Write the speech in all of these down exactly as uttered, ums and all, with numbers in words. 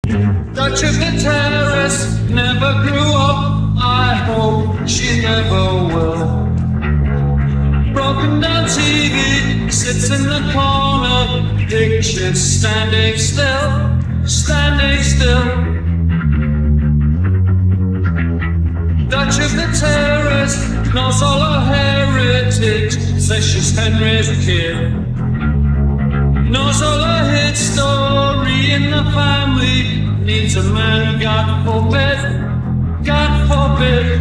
Duchess of the terrace never grew up. I hope she never will. Broken down T V sits in the corner, pictures standing still, standing still. Duchess of the terrace knows all her heritage, says she's Henry's kid. Knows all her hit story in the family, needs a man, God forbid, God forbid.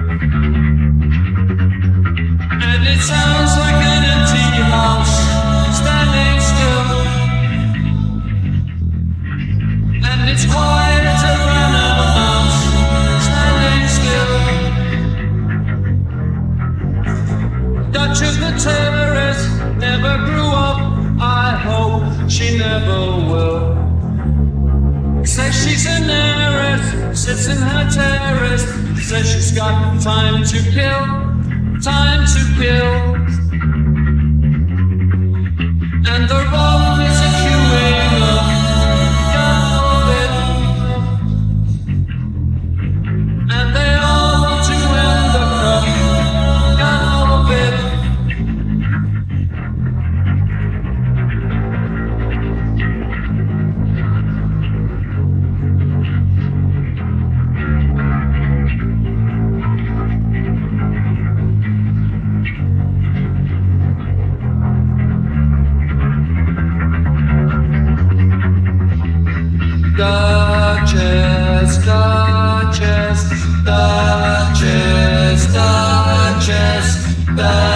And it sounds like an empty house, standing still. And it's quiet around a mouse, standing still. Duchess of the terrace never grew up. I hope she never will. Says she's an heiress, sits in her terrace, says she's got time to kill, time to kill. And the wrong is a queuing up, God forbid. And they all want to end the cup, God forbid. Duchess, Duchess, Duchess, Duchess, Duchess.